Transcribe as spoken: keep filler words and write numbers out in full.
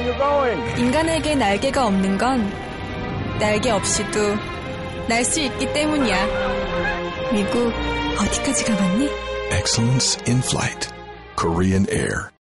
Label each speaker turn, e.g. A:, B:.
A: are you going?
B: 인간에게 날개가 없는 건 날개 없이도 날 수 있기 때문이야. 미국 어디까지 가봤니?
C: Excellence in flight. Korean Air.